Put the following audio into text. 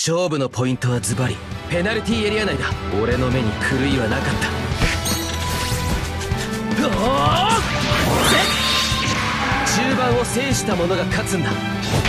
勝負のポイントはズバリペナルティーエリア内だ。俺の目に狂いはなかった。中盤を制した者が勝つんだ。